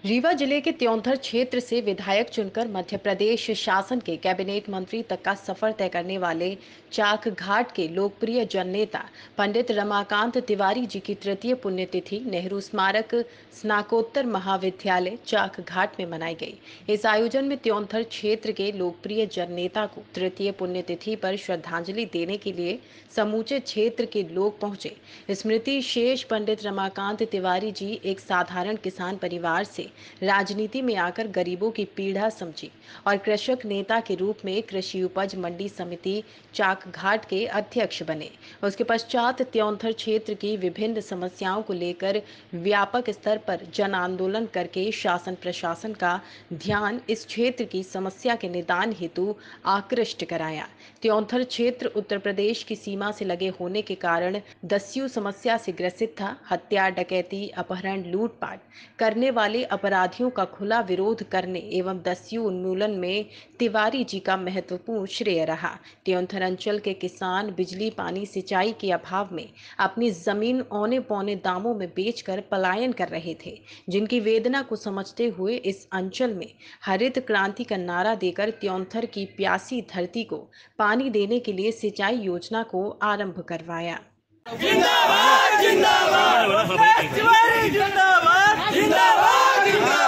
रीवा जिले के त्योंथर क्षेत्र से विधायक चुनकर मध्य प्रदेश शासन के कैबिनेट मंत्री तक का सफर तय करने वाले चाक घाट के लोकप्रिय जननेता पंडित रमाकांत तिवारी जी की तृतीय पुण्यतिथि नेहरू स्मारक स्नाकोत्तर महाविद्यालय चाक घाट में मनाई गई। इस आयोजन में त्योंथर क्षेत्र के लोकप्रिय जननेता को तृतीय पुण्यतिथि पर श्रद्धांजलि देने के लिए समूचे क्षेत्र के लोग पहुंचे। स्मृति शेष पंडित रमाकांत तिवारी जी एक साधारण किसान परिवार से राजनीति में आकर गरीबों की पीड़ा समझी और कृषक नेता के रूप में कृषि उपज मंडी समिति चाक घाट के अध्यक्ष बने। उसके पश्चात त्योंथर क्षेत्र की विभिन्न समस्याओं को लेकर व्यापक स्तर पर जन आंदोलन करके शासन प्रशासन का ध्यान इस क्षेत्र की समस्या के निदान हेतु आकृष्ट कराया। त्योंथर क्षेत्र उत्तर प्रदेश की सीमा से लगे होने के कारण दस्यु समस्या से ग्रसित था। हत्या, डकैती, अपहरण, लूटपाट करने वाले अपराधियों का खुला विरोध करने एवं दस्यु उन्मूलन में तिवारी जी का महत्वपूर्ण श्रेय रहा। त्योंथर अंचल के किसान बिजली, पानी, सिंचाई के अभाव में अपनी जमीन औने पौने दामों में बेचकर पलायन कर रहे थे, जिनकी वेदना को समझते हुए इस अंचल में हरित क्रांति का नारा देकर त्योंथर की प्यासी धरती को पानी देने के लिए सिंचाई योजना को आरंभ करवाया। जिंदाबाद जिंदाबाद तिवारी जिंदाबाद जिंदाबाद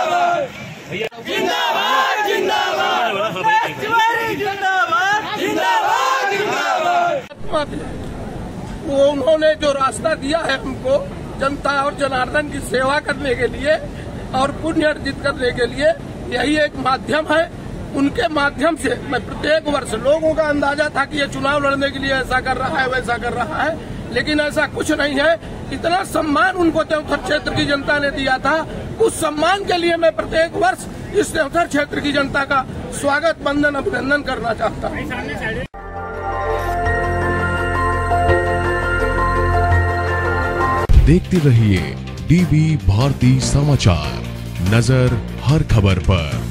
जिंदाबाद जिंदाबाद तिवारी जिंदाबाद जिंदाबाद जिंदाबाद। वो उन्होंने जो रास्ता दिया है हमको जनता और जनार्दन की सेवा करने के लिए और पुण्य अर्जित करने के लिए, यही एक माध्यम है। उनके माध्यम से मैं प्रत्येक वर्ष, लोगों का अंदाजा था कि ये चुनाव लड़ने के लिए ऐसा कर रहा है, वैसा कर रहा है, लेकिन ऐसा कुछ नहीं है। इतना सम्मान उनको त्योंथर क्षेत्र की जनता ने दिया था, उस सम्मान के लिए मैं प्रत्येक वर्ष इस त्योंथर क्षेत्र की जनता का स्वागत, वंदन, अभिनंदन करना चाहता हूँ। देखते रहिए डीबी भारती समाचार, नजर हर खबर पर।